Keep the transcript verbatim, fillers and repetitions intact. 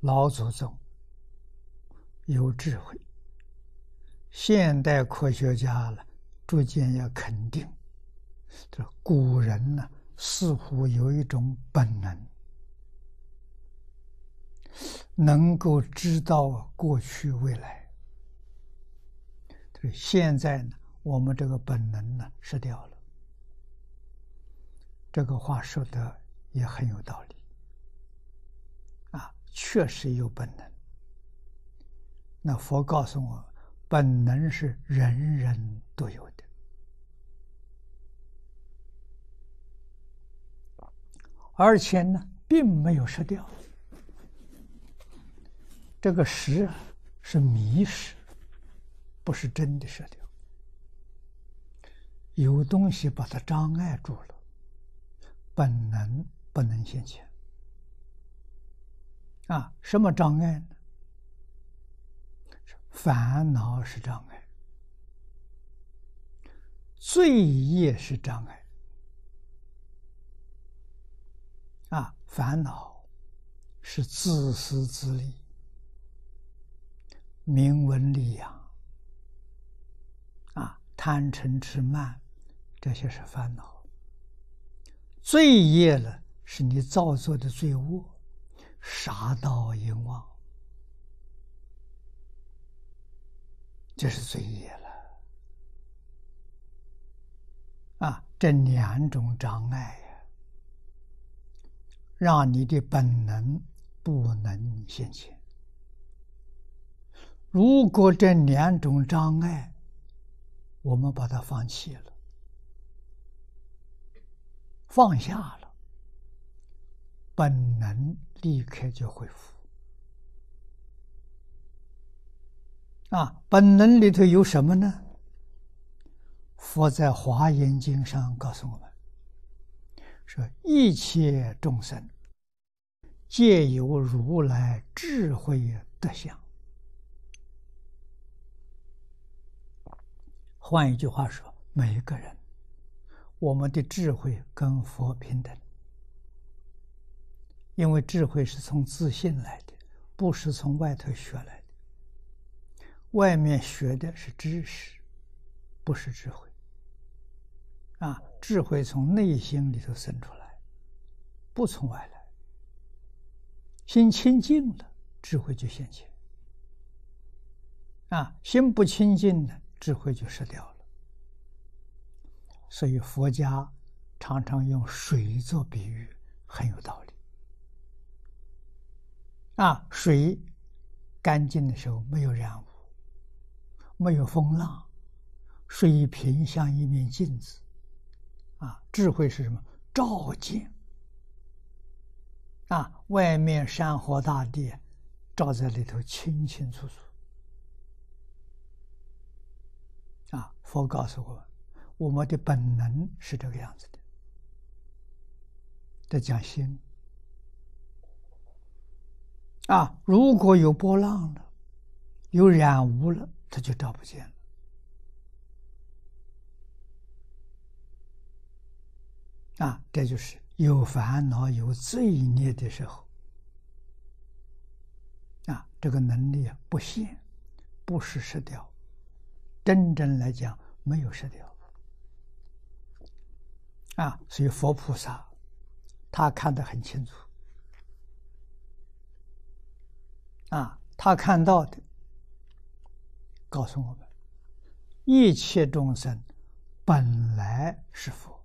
老祖宗有智慧，现代科学家了逐渐要肯定，这古人呢似乎有一种本能，能够知道过去未来。对，现在呢，我们这个本能呢失掉了。这个话说的也很有道理，啊，确实有本能。那佛告诉我，本能是人人都有的，而且呢，并没有失掉。这个失啊，是迷失，不是真的失掉。有东西把它障碍住了，本能不能现前。啊，什么障碍呢？烦恼是障碍，罪业是障碍。啊，烦恼是自私自利、名闻利养，啊，贪嗔痴慢，这些是烦恼。罪业呢，是你造作的罪恶，杀盗淫妄，这是罪业了。啊，这两种障碍呀，让你的本能不能现前。如果这两种障碍我们把它放弃了，放下了，本能立刻就恢复。啊，本能里头有什么呢？佛在《华严经》上告诉我们，说一切众生皆有如来智慧德相。换一句话说，每一个人，我们的智慧跟佛平等，因为智慧是从自信来的，不是从外头学来的。外面学的是知识，不是智慧。啊，智慧从内心里头生出来，不从外来。心清净了，智慧就现前。啊，心不清净了，智慧就失掉了。所以佛家常常用水做比喻，很有道理。啊，水干净的时候没有染污，没有风浪，水平像一面镜子。啊，智慧是什么？照见。啊，外面山河大地照在里头清清楚楚。啊，佛告诉我，我们的本能是这个样子的。在讲心。啊，如果有波浪了，有染污了，它就照不见了。啊，这就是有烦恼、有罪孽的时候，啊，这个能力啊不现，不是失掉，真正来讲没有失掉。啊，所以佛菩萨他看得很清楚。啊，他看到的告诉我们，一切众生本来是佛。